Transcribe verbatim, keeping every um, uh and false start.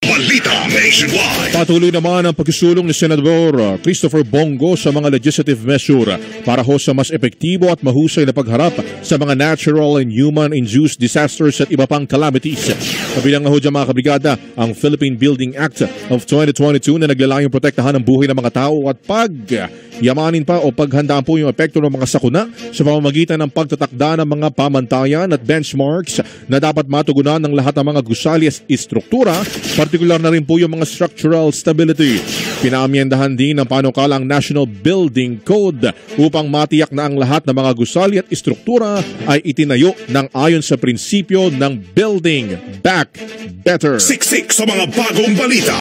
Balita Nationwide. Patuloy naman ang pagsusulong ni Senador Christopher Bong Go sa mga legislative measure para ho sa mas epektibo at mahusay na pagharap sa mga natural and human-induced disasters at iba pang calamities. Kabilang na ho dyan mga kabrigada ang Philippine Building Act of twenty twenty-two na naglalayong protektahan ang buhay ng mga tao at pag yamanin pa o paghandaan po yung epekto ng mga sakuna sa pamamagitan ng pagtatakda ng mga pamantayan at benchmarks na dapat matugunan ng lahat ng mga gusali at istruktura, partikular na rin po yung mga structural stability. Pinaamyendahan din ng panukalang National Building Code upang matiyak na ang lahat ng mga gusali at istruktura ay itinayo ng ayon sa prinsipyo ng Building Back Better. Siksik sa mga bagong balita.